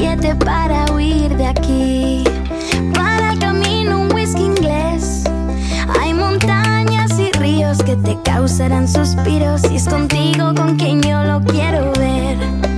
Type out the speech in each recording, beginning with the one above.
billete para huir de aquí. Para el camino un whisky inglés. Hay montañas y ríos que te causarán suspiros, y es contigo con quien yo lo quiero ver.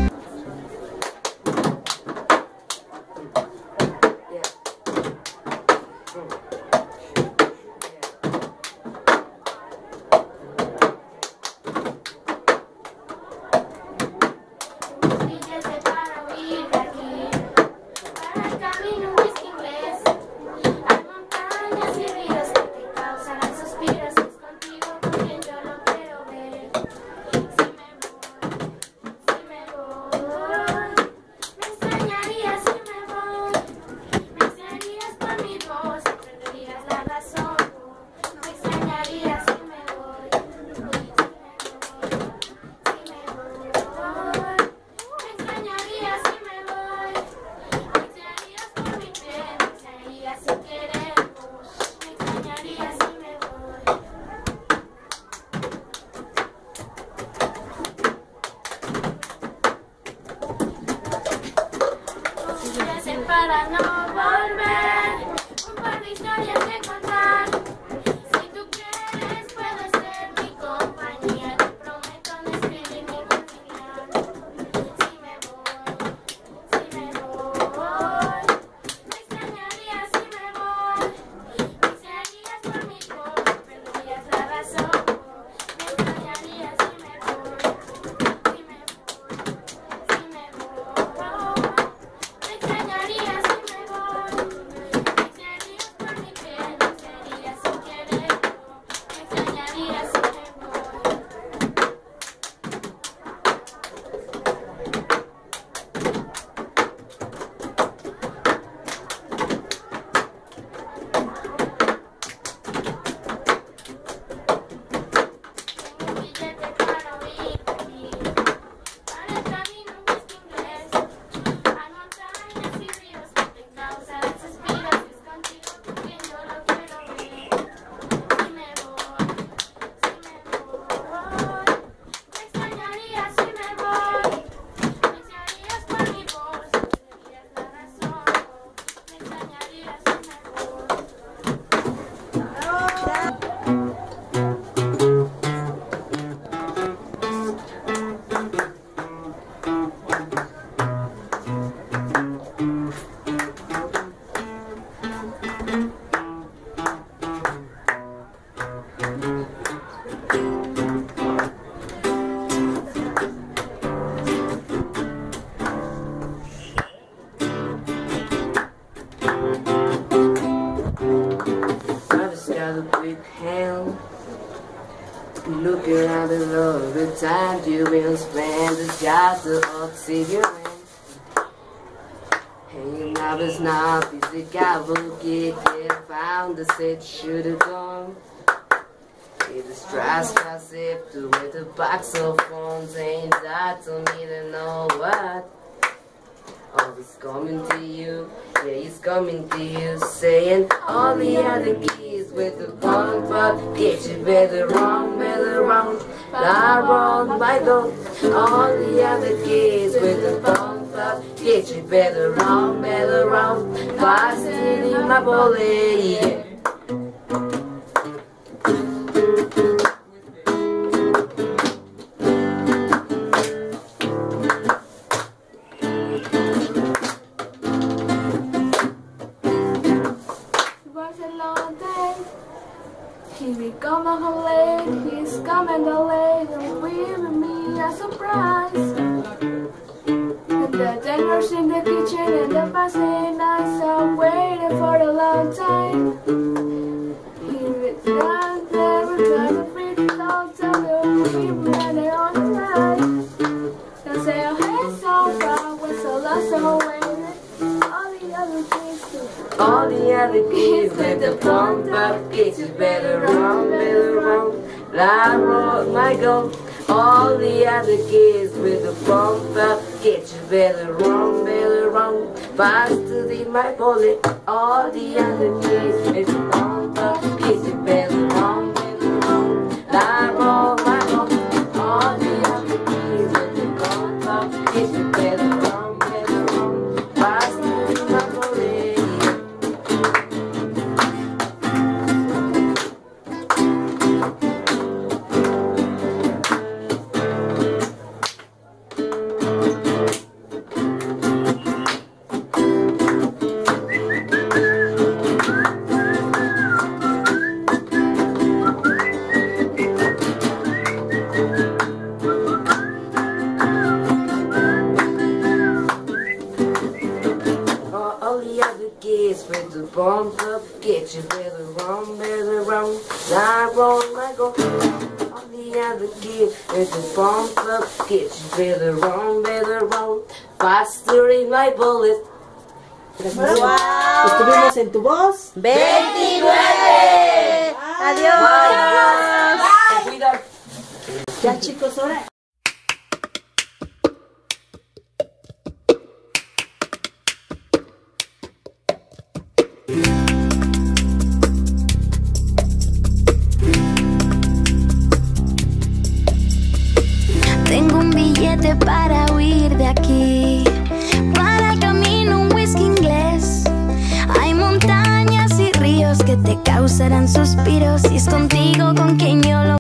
Para no volver, un par de historias que contar. Si tú quieres, puedes ser mi compañía. Te prometo no escribir ningún final. Si me voy, me extrañarías si me voy. Me extrañarías por mi voz, perderías la razón. Me extrañarías si me voy, si me voy. Me extrañarías si me voy, me extrañarías por mi piel, me extrañarías sin quererlo, me extrañarías si me voy. Tengo un billete para huir de aquí, para el camino un whisky inglés. Hay montañas y ríos que te causarán suspiros, y es contigo con quien yo lo quiero ver. Si me voy, me extrañarías si me voy. Me extrañarías por mi voz, perderías la razón. Me extrañarías si me voy. I just got a quick hand. Look around the road, the time you will spend is just the oxygen. Hanging out is not busy, guy will get found the set should have gone. It is trust gossip to with a box of phones, ain't that to me to know what. Oh, it's coming to you, yeah, it's coming to you, saying all the other keys with the punk, but get you better round, lie wrong, my dog. All the other keys with the punk, but get you better round, fast in my body, yeah. He will come home late, he's coming late, and giving me a surprise. And the dinner's in the kitchen, and the passing nights are waiting for a long time. He was down there because of pretty dogs and the people running on the line. They say, oh, hey, so far, we're so lost, so waiting. All the other kids with the pump up, get you better wrong, lie wrong, my go. All the other kids with the pump up, get you better wrong, faster than my bullet. All the other kids with the pump up, get you better wrong, lie wrong, my go. All the other kids with the pump up, get you better wrong, bump up, get you better run, not wrong, I go on the other gear. It's a bump up, get you better run, faster in my bullet. ¡Wow! Estuvimos en tu voz 29. Adiós. Te cuidas. Ya, chicos, ahora. Tengo un billete para huir de aquí. Para el camino un whisky inglés. Hay montañas y ríos que te causarán suspiros. Y es contigo con quien yo lo